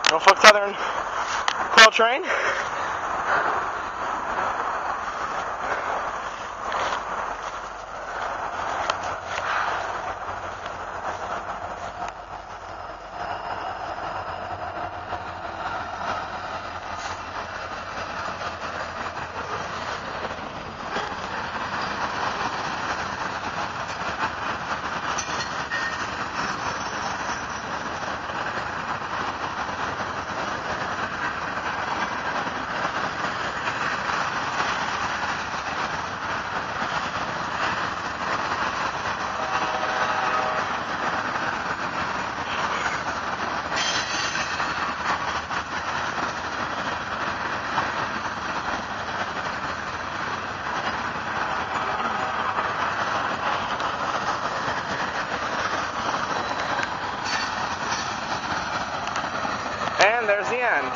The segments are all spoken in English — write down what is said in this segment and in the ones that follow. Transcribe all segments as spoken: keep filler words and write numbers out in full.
Norfolk Southern coil train. And there's the end.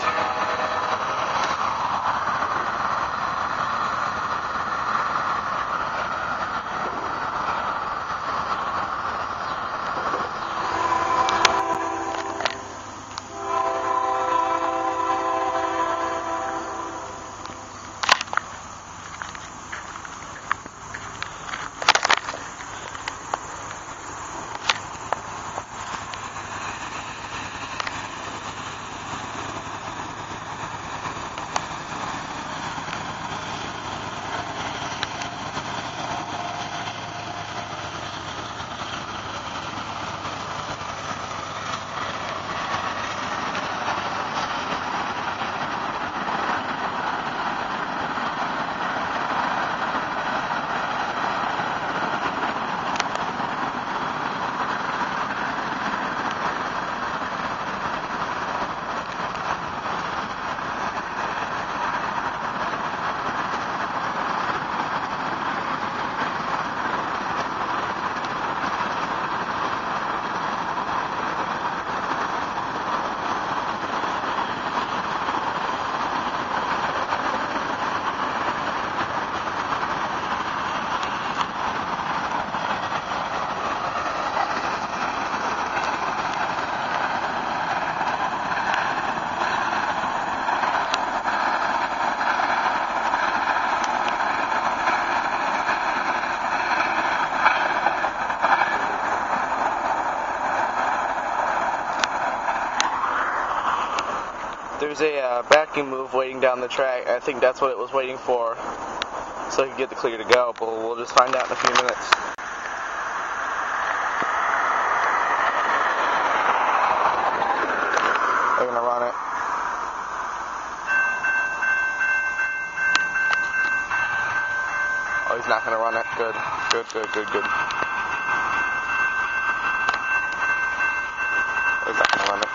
There's a uh, backing move waiting down the track. I think that's what it was waiting for, so it could get the clear to go, but we'll just find out in a few minutes. They're gonna run it. Oh, he's not gonna run it. Good, good, good, good, good. He's not gonna run it.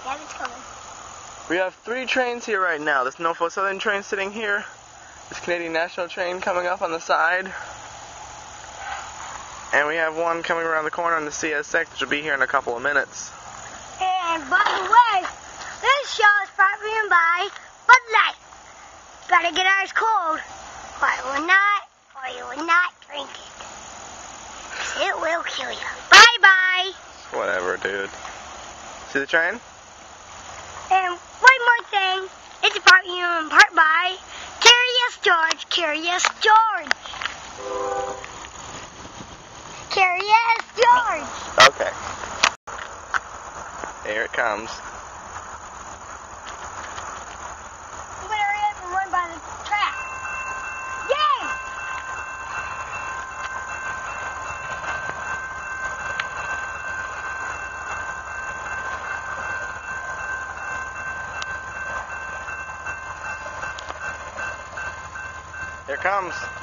Yeah, it's coming. We have three trains here right now. This Norfolk Southern train sitting here. This Canadian National train coming up on the side. And we have one coming around the corner on the C S X, which will be here in a couple of minutes. And by the way, this show is brought to you by Bud Light. Gotta get ours cold, or it will not, or you will not drink it. It will kill you. Bye-bye. Whatever, dude. See the train? And one more thing. It's brought to you in part by Curious George. Curious George. Curious George. Okay. Here it comes. You better hurry up and run by the track. Yay! Here it comes.